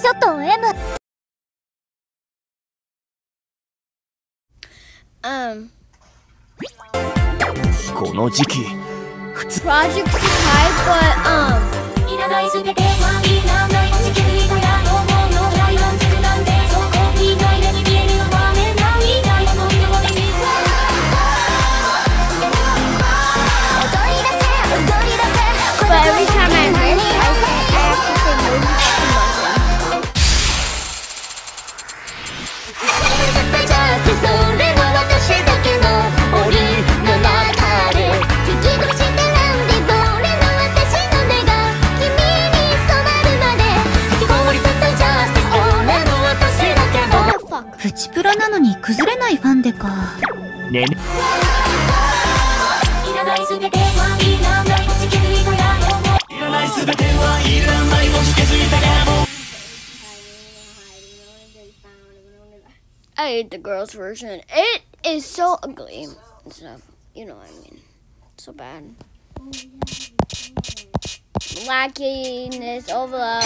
ショットを M。 この時期普通 Project Sakai, but いらないすべてはいらない地球とやろうの大満足なんでそこにない目に見える場面ないダイヤモンドを見る踊り出せ踊り出せ but every time I miss, I have to say movie to muffin. それは私だけの檻の中で引き越してなんで俺の私の目が君に染まるまで引きこもりずっとジャスティス俺の私だけの What the fuck? プチプロなのに崩れないファンデか。 ねねいらないすべてはいらない地球とやろうもいらないすべてはいらないも気づいたかも I hate the girls' version. It is so ugly and stuff. You know what I mean. So bad. Lackiness, overload.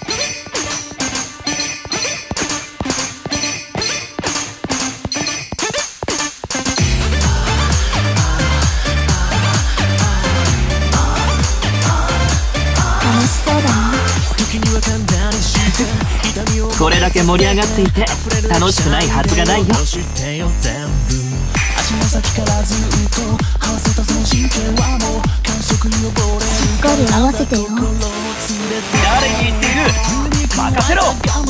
楽しそうだな。 これだけ盛り上がっていて楽しくないはずがないよ。 しっかり合わせてよ。 誰に言っている、任せろ。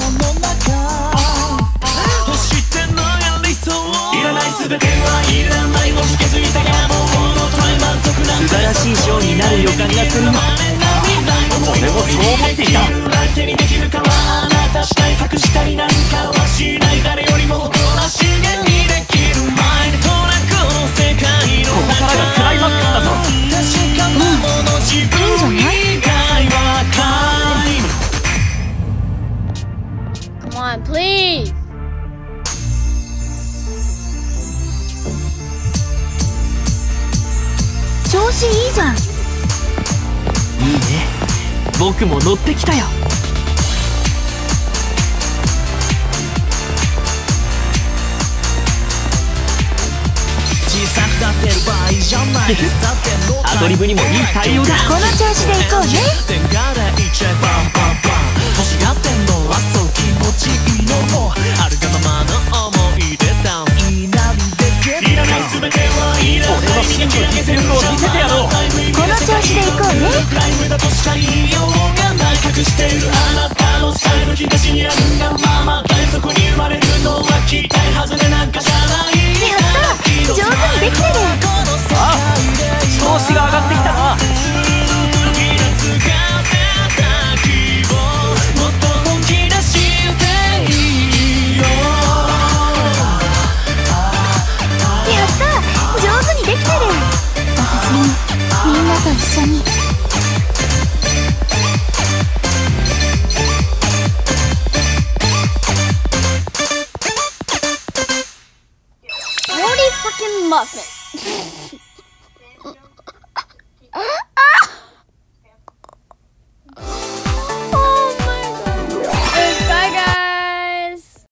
素晴らしいショーになる予感がするの。俺もそう思っていた。ここからがクライマックスだぞ。 いいんじゃない？ Come on, please. 調子いいじゃん。 いいね、僕も乗ってきたよ。アドリブにもいい対応だ。 この調子でいこうね。 俺の真の実力を見せてやろう。 この調子でいこうね。やった、上手にできてる。 ああ、調子が上がってきたな。 やった、上手にできてる。私もみんなと一緒に。 Holy freaking muffin.